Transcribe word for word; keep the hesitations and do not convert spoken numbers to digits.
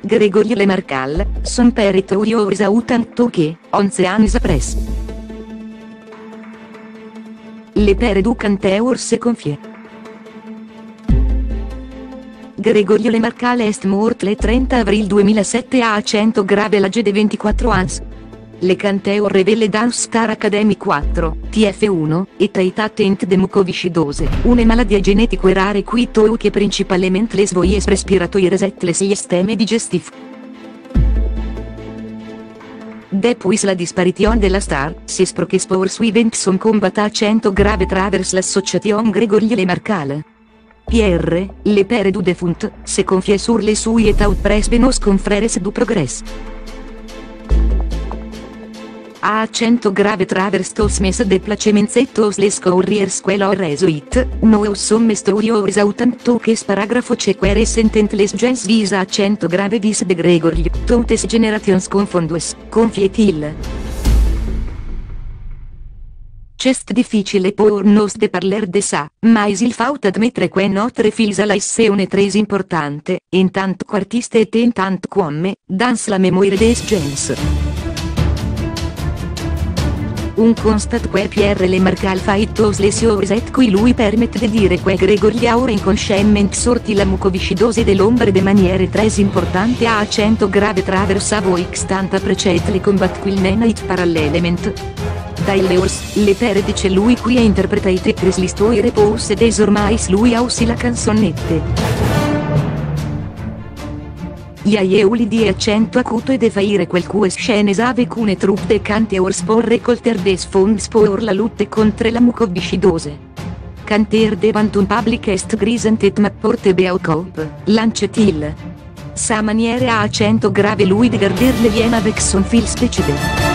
Gregory Le Marcal, son territorios autant que, onze ans après. Le pere du canteur se confie. Gregory Le Marcal est mort le trenta avril duemilasette a cento grave l'âge de ventiquattro ans. Le canteur revele dans Star Academy quattro, T F uno, est atteint de mucoviscidose, una malattia genetica rare qui touche principalement les voies respiratoires et le système digestif. Depuis la disparition de la star, ses proches poursuivent son combat a cento grave travers l'association Gregory Le Marcal. Pierre, le pere du defunt, se confie sur le sue et auprès de nos confrères du progrès. A cento grave travers tos mes déplacements et tos les courriers quello resuit, nous sommes studios autant que paragrapho cequere sentent les gens vis a cento grave vis de Gregory, toutes generations confondues, confie-t-il. C'est difficile pour nos de parler de ça, mais il faut admettre que notre fils a laissé une très importante, en tant qu'artiste et en tant qu'homme, dans la mémoire des gens. Un constat que Pierre Le Marcal fait tous les jours et qui lui permet de dire que Gregory aura inconsciemment sorti la mucoviscidose de l'ombre de manière très importante a cento grave travers a voi tant appreciate le combat quil nenait parallèlement. D'ailleurs, le pere dice lui qui a interpretate Chris l'histoire pose désormais lui aussi la canzonette. Iaeu li die accento acuto e de faire quelques scènes avec une troupe de canteurs pour récolter des fonds pour la lutte contre la mucoviscidose. Canter devant un public est grisant et m'apporte beaucoup, lancet-il. Sa manière a accento grave lui de garder le lien avec son fils décédé.